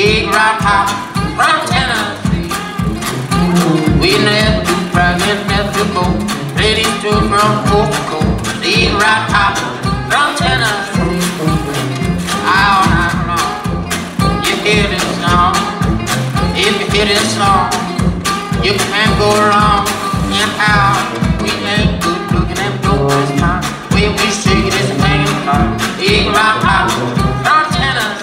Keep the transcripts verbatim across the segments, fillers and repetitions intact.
big rock hop from Tennessee. We never do brag and never go. Ladies too from Coco, big rock hop from Tennessee. All night long, you hear this song. If you hear this song, you can't go wrong in how we ain't good looking and broke this time. When we see this hanging car, big rock hop from Tennessee.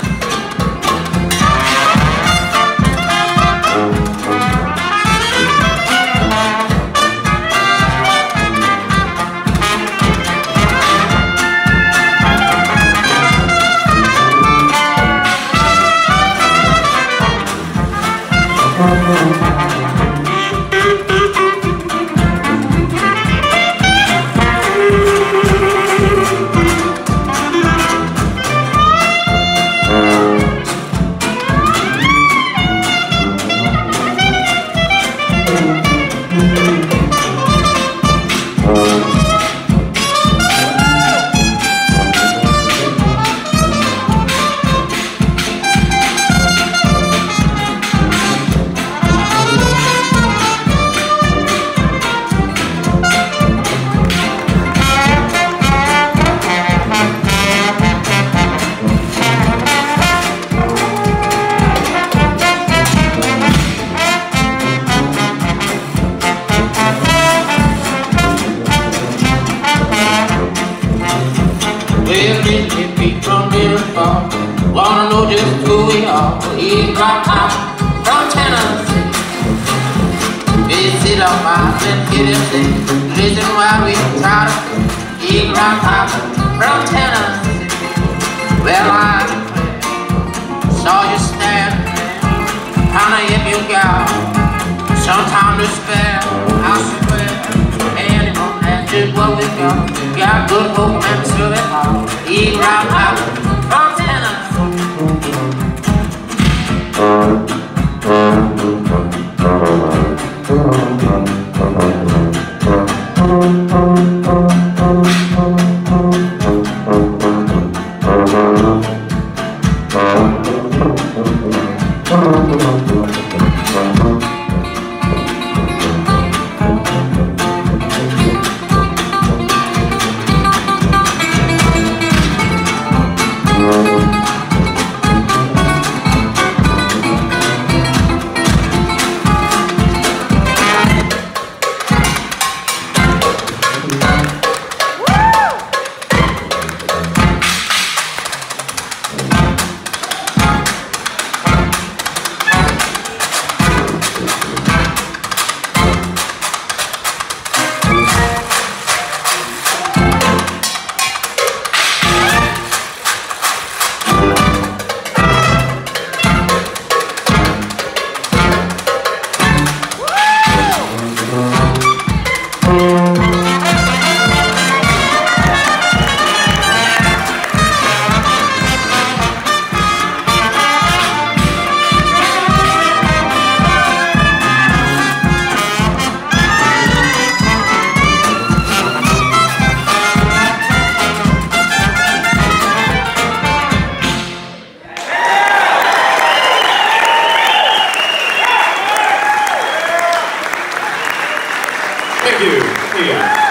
Wanna know just who we are? We rock out from Tennessee. Visit our minds and hear them say, listen while we try to keep rock out from Tennessee. Well, I saw you standing there, kinda if you got some time to spare. I swear, anyone, that's just what we got. Got good hope and serve it all. Keep rock out from Tennessee. Thank you. Yeah.